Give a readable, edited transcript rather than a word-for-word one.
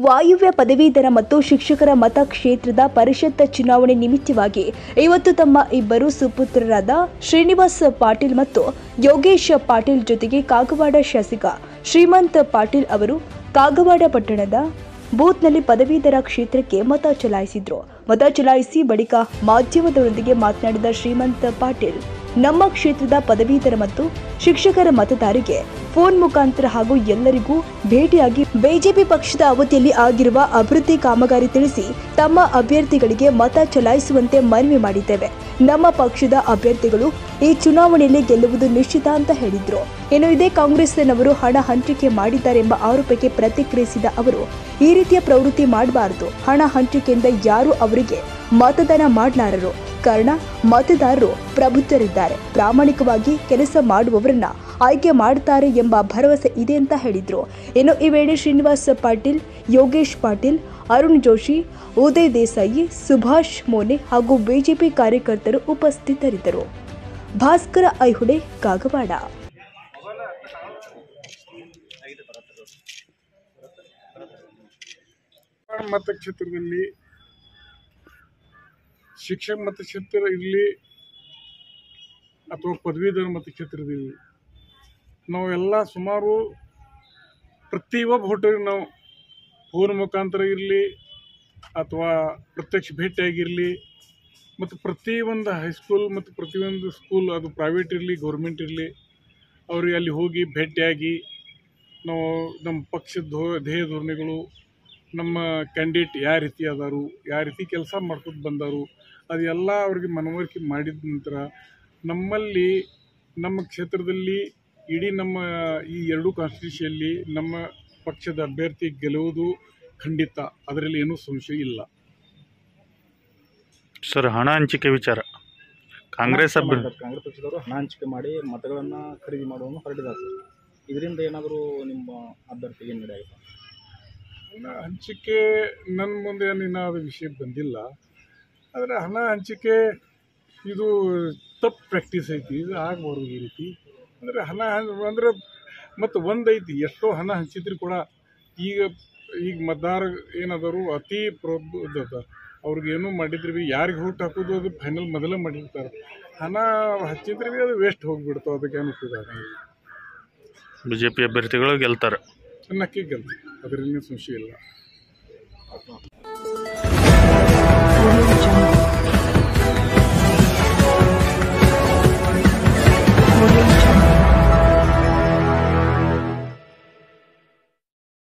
ವಾಯುವ್ಯ ಪದವೀಧರ ಮತ್ತು ಶಿಕ್ಷಕರ ಮತಕ್ಷೇತ್ರದ ಪರಿಷತ್ ಚುನಾವಣೆ ನಿಮಿತ್ತವಾಗಿ ಇವತ್ತು ತಮ್ಮ ಇಬ್ಬರು ಸುಪುತ್ರರಾದ ಶ್ರೀನಿವಾಸ್ ಪಾಟೀಲ್ ಮತ್ತು ಯೋಗೇಶ್ ಪಾಟೀಲ್ ಜೊತೆಗೆ ಕಾಗವಾಡ ಶಾಸಕ ಶ್ರೀಮಂತ್ ಪಾಟೀಲ್ ಅವರು ಕಾಗವಾಡ ಪಟ್ಟಣದ ಬೂತ್ನಲ್ಲಿ ಪದವೀಧರ ಕ್ಷೇತ್ರಕ್ಕೆ ಮತ ಚಲಾಯಿಸಿದ್ರು. ಮತ ಚಲಾಯಿಸಿ ಬಳಿಕ ಮಾಧ್ಯಮದವರೊಂದಿಗೆ ಮಾತನಾಡಿದ ಶ್ರೀಮಂತ್ ಪಾಟೀಲ್, ನಮ್ಮ ಕ್ಷೇತ್ರದ ಪದವೀಧರ ಮತ್ತು ಶಿಕ್ಷಕರ ಮತದಾರರಿಗೆ ಫೋನ್ ಮುಖಾಂತರ ಹಾಗೂ ಎಲ್ಲರಿಗೂ ಭೇಟಿಯಾಗಿ ಬಿಜೆಪಿ ಪಕ್ಷದ ಅವಧಿಯಲ್ಲಿ ಆಗಿರುವ ಅಭಿವೃದ್ಧಿ ಕಾಮಗಾರಿ ತಿಳಿಸಿ ತಮ್ಮ ಅಭ್ಯರ್ಥಿಗಳಿಗೆ ಮತ ಚಲಾಯಿಸುವಂತೆ ಮನವಿ ಮಾಡಿದ್ದೇವೆ. ನಮ್ಮ ಪಕ್ಷದ ಅಭ್ಯರ್ಥಿಗಳು ಈ ಚುನಾವಣೆಯಲ್ಲಿ ಗೆಲ್ಲುವುದು ನಿಶ್ಚಿತ ಅಂತ ಹೇಳಿದ್ರು. ಇನ್ನು ಇದೇ ಕಾಂಗ್ರೆಸ್ನವರು ಹಣ ಹಂಚಿಕೆ ಮಾಡಿದ್ದಾರೆಂಬ ಆರೋಪಕ್ಕೆ ಪ್ರತಿಕ್ರಿಯಿಸಿದ ಅವರು, ಈ ರೀತಿಯ ಪ್ರವೃತ್ತಿ ಮಾಡಬಾರದು. ಹಣ ಹಂಚಿಕೆಯಿಂದ ಯಾರು ಅವರಿಗೆ ಮತದಾನ ಮಾಡಲಾರರು. ಕಾರಣ ಮತದಾರರು ಪ್ರಬುದ್ಧರಿದ್ದಾರೆ, ಪ್ರಾಮಾಣಿಕವಾಗಿ ಕೆಲಸ ಮಾಡುವವರನ್ನ ಆಯ್ಕೆ ಮಾಡುತ್ತಾರೆ ಎಂಬ ಭರವಸೆ ಇದೆ ಅಂತ ಹೇಳಿದ್ರು. ಇನ್ನು ಈ ವೇಳೆ ಶ್ರೀನಿವಾಸ್ ಪಾಟೀಲ್, ಯೋಗೇಶ್ ಪಾಟೀಲ್, ಅರುಣ್ ಜೋಶಿ, ಉದಯ್ ದೇಸಾಯಿ, ಸುಭಾಷ್ ಮೋನೆ ಹಾಗೂ ಬಿಜೆಪಿ ಕಾರ್ಯಕರ್ತರು ಉಪಸ್ಥಿತರಿದ್ದರು. ಭಾಸ್ಕರ ಐಹುಡೆ, ಕಾಗವಾಡ. ಮತಕ್ಷೇತ್ರದಲ್ಲಿ ಶಿಕ್ಷಕ ಮತಕ್ಷೇತ್ರ ಇರಲಿ ಅಥವಾ ಪದವೀಧರ ಮತಕ್ಷೇತ್ರದಲ್ಲಿ ನಾವೆಲ್ಲ ಸುಮಾರು ಪ್ರತಿಯೊಬ್ಬ ವೋಟರಿಗೆ ನಾವು ಫೋನ್ ಮುಖಾಂತರ ಇರಲಿ ಅಥವಾ ಪ್ರತ್ಯಕ್ಷ ಭೇಟಿಯಾಗಿರಲಿ ಮತ್ತು ಪ್ರತಿಯೊಂದು ಹೈಸ್ಕೂಲ್ ಮತ್ತು ಪ್ರತಿಯೊಂದು ಸ್ಕೂಲ್, ಅದು ಪ್ರೈವೇಟ್ ಇರಲಿ ಗೌರ್ಮೆಂಟ್ ಇರಲಿ, ಅವ್ರಿಗೆ ಅಲ್ಲಿ ಹೋಗಿ ಭೇಟಿಯಾಗಿ ನಾವು ನಮ್ಮ ಪಕ್ಷದ ಧ್ಯೇಯ ಧೋರಣೆಗಳು, ನಮ್ಮ ಕ್ಯಾಂಡಿಡೇಟ್ ಯಾವ ರೀತಿ ಅದಾರು, ಯಾವ ರೀತಿ ಕೆಲಸ ಮಾಡ್ಕೊಂಡು ಬಂದಾರು, ಅದೆಲ್ಲ ಅವ್ರಿಗೆ ಮನವರಿಕೆ ಮಾಡಿದ ನಂತರ ನಮ್ಮಲ್ಲಿ ನಮ್ಮ ಕ್ಷೇತ್ರದಲ್ಲಿ ಇಡೀ ನಮ್ಮ ಈ ಎರಡೂ ಕಾನ್ಸ್ಟಿಟ್ಯೂಷನಲ್ಲಿ ನಮ್ಮ ಪಕ್ಷದ ಅಭ್ಯರ್ಥಿ ಗೆಲ್ಲುವುದು ಖಂಡಿತ, ಅದರಲ್ಲಿ ಏನೂ ಸಂಶಯ ಇಲ್ಲ. ಸರ್, ಹಣ ಹಂಚಿಕೆ ವಿಚಾರ ಕಾಂಗ್ರೆಸ್ ಪಕ್ಷದವರು ಹಣ ಹಂಚಿಕೆ ಮಾಡಿ ಮತಗಳನ್ನು ಖರೀದಿ ಮಾಡುವನ್ನು ಹೊರಟಿದ್ದಾರೆ ಸರ್. ಇದರಿಂದ ಏನಾದರೂ ನಿಮ್ಮ ಅಭ್ಯರ್ಥಿಗೆ ನಡೆಯುತ್ತೆ? ಹಣ ಹಂಚಿಕೆ ನನ್ನ ಮುಂದೆ ಏನಾದ ವಿಷಯ ಬಂದಿಲ್ಲ. ಆದರೆ ಹಣ ಹಂಚಿಕೆ ಇದು ತಪ್ಪು ಪ್ರಾಕ್ಟೀಸ್ ಐತಿ, ಇದು ಆಗಬಾರ್ದು ಈ ರೀತಿ. ಅಂದರೆ ಹಣ ಅಂದರೆ ಮತ್ತು ಒಂದೈತಿ, ಎಷ್ಟೋ ಹಣ ಹಂಚಿದ್ರು ಕೂಡ ಈಗ ಮತದಾರ ಏನದಾರು ಅತಿ ಪ್ರಬುದ್ಧ, ಅವ್ರಿಗೆ ಏನೂ ಮಾಡಿದ್ರೆ ಭೀ ಯಾರಿಗೆ ಓಟ್ ಹಾಕೋದು ಅದು ಫೈನಲ್ ಮೊದಲೇ ಮಾಡಿರ್ತಾರೆ. ಹಣ ಹಚ್ಚಿದ್ರೆ ಭೀ ಅದು ವೇಸ್ಟ್ ಹೋಗಿಬಿಡ್ತಾವೆ, ಅದಕ್ಕೆ ಏನು ಉಪಯೋಗ ಆಗಲ್ಲ. ಬಿಜೆಪಿ ಅಭ್ಯರ್ಥಿಗಳು ಗೆಲ್ತಾರೆ, ನಕ್ಕಿ ಗೆಲ್ತೀವಿ, ಅದರಲ್ಲಿ ಸಂಶಯ ಇಲ್ಲ.